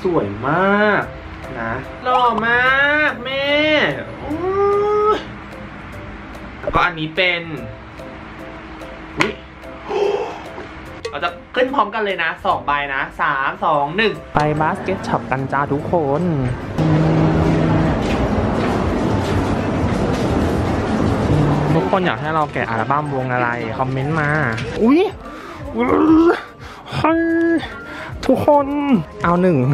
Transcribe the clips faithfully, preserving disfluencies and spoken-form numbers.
วยมากนะหล่อมากแม่แล้วก็อันนี้เป็นเราจะขึ้นพร้อมกันเลยนะสองใบนะสามสองหนึ่งไปบาสเกตช็อปกันจ้าทุกคนทุกคนอยากให้เราแกะอัลบั้มวงอะไรคอมเมนต์มาอุ้ยทุกคนเอาหนึ่ง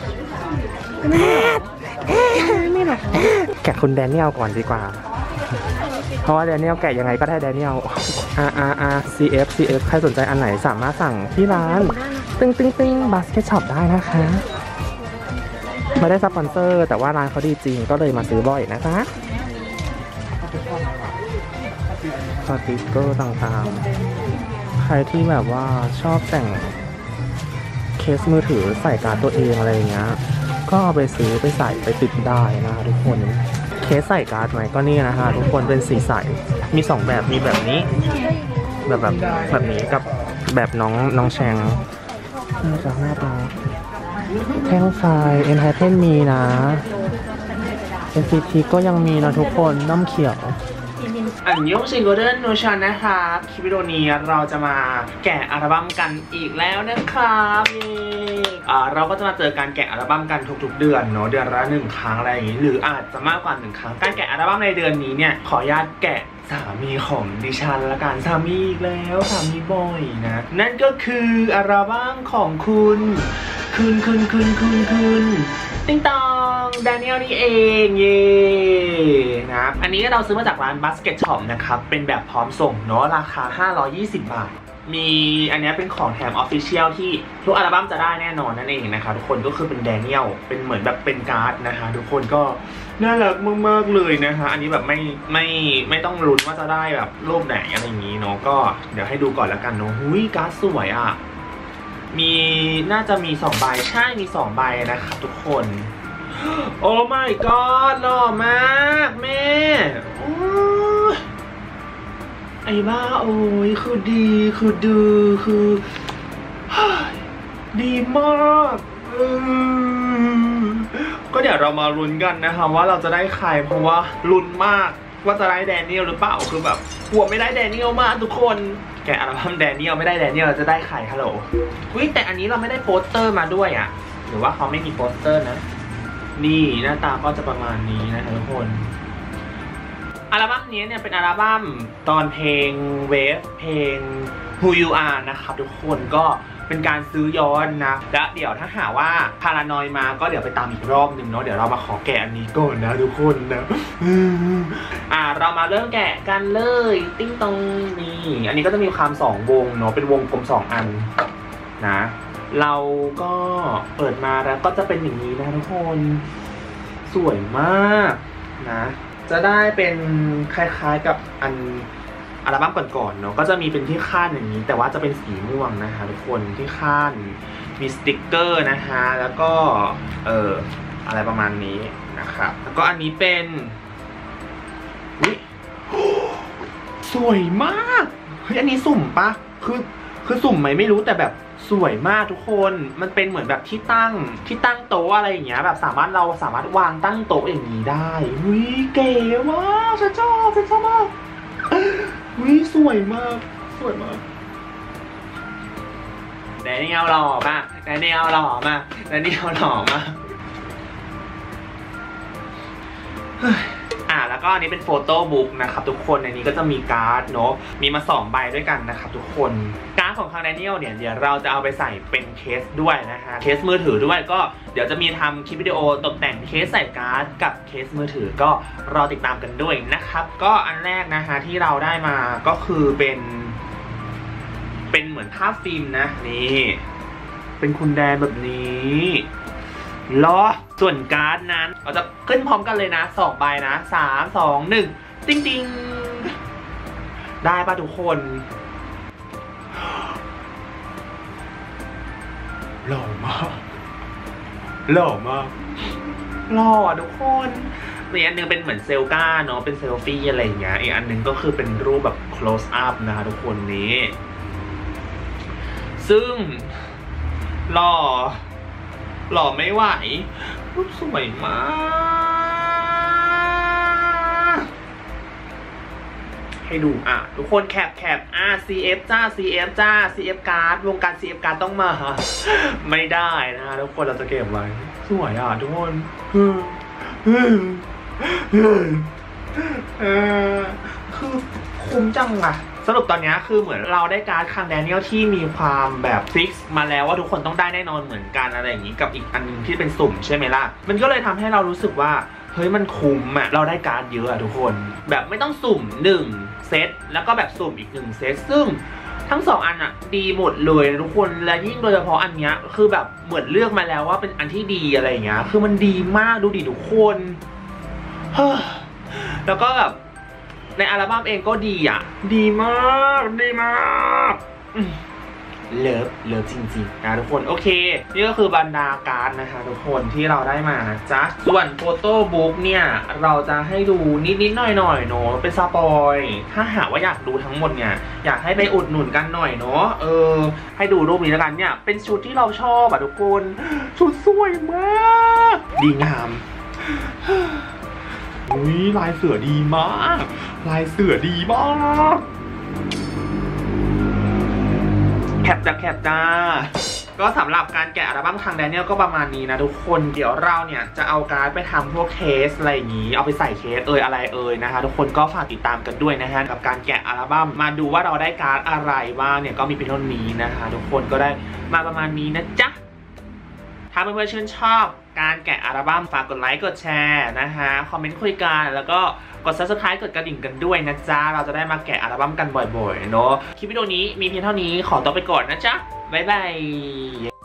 ไม่หรอกแกะคุณแดเนียลก่อนดีกว่าเพราะว่าแดเนียลแกะยังไงก็ได้แดเนียล อาร์ อาร์ อาร์ ซี เอฟ ซี เอฟ ใครสนใจอันไหนสามารถสั่งที่ร้านตึ้งตึ้งตึ้งบาสเกตช็อปได้นะคะไม่ได้สปอนเซอร์แต่ว่าร้านเขาดีจริงก็เลยมาซื้อบ่อยนะคะสติกเกอร์ต่างๆใครที่แบบว่าชอบแต่งเคสมือถือใส่การ์ดตัวเองอะไรอย่างเงี้ยก็เอาไปซื้อไปใส่ไปติดได้นะทุกคนเคสใส่การ์ดไหมก็นี่นะคะทุกคนเป็นสีใสมีสองแบบมีแบบนี้แบบแบบแบบนี้กับแบบน้องน้องแชงน่าจะหน้าตาแท่งไฟเอ็นไฮเทนมีนะ เอ็น ซี ที ก็ยังมีนะทุกคนน้ำเขียวอันยงซิงโกเดิลโนชันนะครับคลิปวิดีโอนี้เราจะมาแกะอัลบั้มกันอีกแล้วนะครับอ่าเราก็จะมาเจอการแกะอัลบั้มกันทุกๆเดือนเนาะเดือนละหนึ่งครั้งอะไรอย่างนี้หรืออาจจะมากกว่าหนึ่งครั้งการแกะอัลบั้มในเดือนนี้เนี่ยขออนุญาตแกะสามีของดิฉันละกันสามีอีกแล้วสามีบ่อยนะนั่นก็คืออัลบั้มของคุณคืนคืนคืนคืนคืนติ๊งตองแดเนียลนี่เองเย่นะครับอันนี้เราซื้อมาจากร้าน Basket Shop นะครับเป็นแบบพร้อมส่งเนาะราคาห้าร้อยยี่สิบบาทมีอันนี้เป็นของแถมออฟฟิเชียลที่ทุกอัลบั้มจะได้แน่นอนนั่นเองนะคะทุกคนก็คือเป็นแดเนียลเป็นเหมือนแบบเป็นการ์ดนะคะทุกคนก็น่ารักมากๆเลยนะคะอันนี้แบบไม่ไม่ไม่ต้องลุ้นว่าจะได้แบบรูปไหนอะไรอย่างนี้เนาะก็เดี๋ยวให้ดูก่อนแล้วกันเนาะหุ้ยการ์ดสวยอ่ะมีน่าจะมีสองใบใช่มีสองใบนะครับทุกคนโอ้ my god หล่อมากแม่ไอ้บ้าโอ้ยคือดีคือดือคือดีมากก็เดี๋ยวเรามาลุ้นกันนะคะว่าเราจะได้ใครเพราะว่าลุ้นมากว่าจะได้แดเนียลหรือเปล่าคือแบบกลัวไม่ได้แดเนียลมากทุกคนแกอัลบั้มแดเนียลไม่ได้แดเนียลเราจะได้ใครฮัลโหลอุ้ยแต่อันนี้เราไม่ได้โปสเตอร์มาด้วยอ่ะหรือว่าเขาไม่มีโปสเตอร์นะนี่หน้าตาก็จะประมาณนี้นะคะทุกคนอัลบั้มนี้เนี่ยเป็นอัลบั้มตอนเพลงเวฟเพลง Who You Are นะครับทุกคนก็เป็นการซื้อย้อนนะและเดี๋ยวถ้าหาว่าพารานอยมาก็เดี๋ยวไปตามอีกรอบหนึ่งเนาะเดี๋ยวเรามาขอแกะอันนี้ก่อนนะทุกคนนะอ่าเรามาเริ่มแกะกันเลยติ้งตองนี่อันนี้ก็จะมีความสองวงเนาะเป็นวงกลมสองอันนะเราก็เปิดมาแล้วก็จะเป็นอย่างนี้นะทุกคนสวยมากนะจะได้เป็นคล้ายๆกับอันอัลบั้มก่อนๆเนาะก็จะมีเป็นที่คาดอย่างนี้แต่ว่าจะเป็นสีม่วงนะคะทุกคนที่คาดมีสติกเกอร์นะคะแล้วก็เอออะไรประมาณนี้นะครับแล้วก็อันนี้เป็นอุ๊ยสวยมากเฮ้ยอันนี้สุ่มปะคือคือสุ่มไหมไม่รู้แต่แบบสวยมากทุกคนมันเป็นเหมือนแบบที่ตั้งที่ตั้งโต๊ะอะไรอย่างเงี้ยแบบสามารถเราสามารถวางตั้งโต๊ะอย่างนี้ได้วิเก๋มากฉันชอบฉันชอบมากวิสวยมากสวยมากแดเนียลหล่อมากแดเนียลหล่อมากแดเนียลหล่อมากอ่าแล้วก็อันนี้เป็นโฟโต้บุ๊กนะครับทุกคนในนี้ก็จะมีการ์ดเนาะมีมาสองใบด้วยกันนะครับทุกคนการ์ดของทางแดเนียลเนี่ยเดี๋ยวเราจะเอาไปใส่เป็นเคสด้วยนะฮะเคสมือถือด้วยก็เดี๋ยวจะมีทำคลิปวิดีโอตกแต่งเคสใส่การ์ดกับเคสมือถือก็รอติดตามกันด้วยนะครับก็อันแรกนะฮะที่เราได้มาก็คือเป็นเป็นเหมือนภาพฟิล์มนะนี่เป็นคุณแดนแบบนี้รอส่วนการ์ดนั้นเราจะขึ้นพร้อมกันเลยนะสองใบนะสามสองหนึ่งติ๊งติ๊งได้ป่ะทุกคนหล่อมากหล่อมากหล่อทุกคนอีกอันนึงเป็นเหมือนเซลก้าเนาะเป็นเซลฟี่อะไรอย่างเงี้ยอีกอันนึงก็คือเป็นรูปแบบ close up นะคะทุกคนนี้ซึ่งหล่อหล่อไม่ไหวรูปสวยมาก ให้ดูอ่ะทุกคนแคปแคปอ่ะ ซี เอฟ จ้า ซี เอฟ จ้า ซี เอฟ การ์ดวงการ ซี เอฟ การ์ดต้องมาไม่ได้นะทุกคนเราจะเก็บไว้สวยอ่ะทุกคนเออคือคุ้มจังอ่ะสรุปตอนนี้คือเหมือนเราได้การ์ดคังแดเนียลที่มีความแบบฟิกซ์มาแล้วว่าทุกคนต้องได้แน่นอนเหมือนกันอะไรอย่างนี้กับอีกอันนึงที่เป็นสุ่มใช่ไหมล่ะมันก็เลยทำให้เรารู้สึกว่าเฮ้ยมันคุ้มอ่ะเราได้การ์ดเยอะอะทุกคนแบบไม่ต้องสุ่มหนึ่งเซตแล้วก็แบบสุ่มอีกหนึ่งเซตซึ่งทั้งสองอันอะดีหมดเลยทุกคนและยิ่งโดยเฉพาะอันเนี้ยคือแบบเหมือนเลือกมาแล้วว่าเป็นอันที่ดีอะไรอย่างเงี้ยคือมันดีมากดูดิทุกคนแล้วก็แบบในอัลบั้มเองก็ดีอ่ะดีมากดีมากเลิฟเลิฟจริงๆนะทุกคนโอเคนี่ก็คือบรรดาการ์ดนะคะทุกคนที่เราได้มานะจ๊ะส่วนโฟโต้บุ๊กเนี่ยเราจะให้ดูนิดๆหน่อยๆเนาะเป็นสปอยถ้าหากว่าอยากดูทั้งหมดเนี่ยอยากให้ไปอุดหนุนกันหน่อยเนาะเออให้ดูรูปนี้แล้วกันเนี่ยเป็นชุดที่เราชอบอ่ะทุกคนชุดสวยมากดีงามอุ้ยลายเสือดีมากลายเสือดีมากแคปจ้าแคปจ้าก็สำหรับการแกะอัลบั้มคังแดเนียลก็ประมาณนี้นะทุกคนเดี๋ยวเราเนี่ยจะเอาการ์ดไปทำพวกเคสอะไรอย่างนี้เอาไปใส่เคสเอ่ยอะไรเอ่ยนะคะทุกคนก็ฝากติดตามกันด้วยนะฮะกับการแกะอัลบั้มมาดูว่าเราได้การ์ดอะไรบ้างเนี่ยก็มีเป็นเท่านี้นะคะทุกคนก็ได้มาประมาณนี้นะจ๊ะถ้าเพื่อนๆชื่นชอบการแกะอัลบั้มฝากกดไลค์กดแชร์นะคะคอมเมนต์คุยกันแล้วก็กด ซับสไครบ์ กดกระดิ่งกันด้วยนะจ๊ะเราจะได้มาแกะอัลบั้มกันบ่อยๆเนาะคลิปวิดีโอนี้มีเพียงเท่านี้ขอตัวไปก่อนนะจ๊ะบ๊ายบาย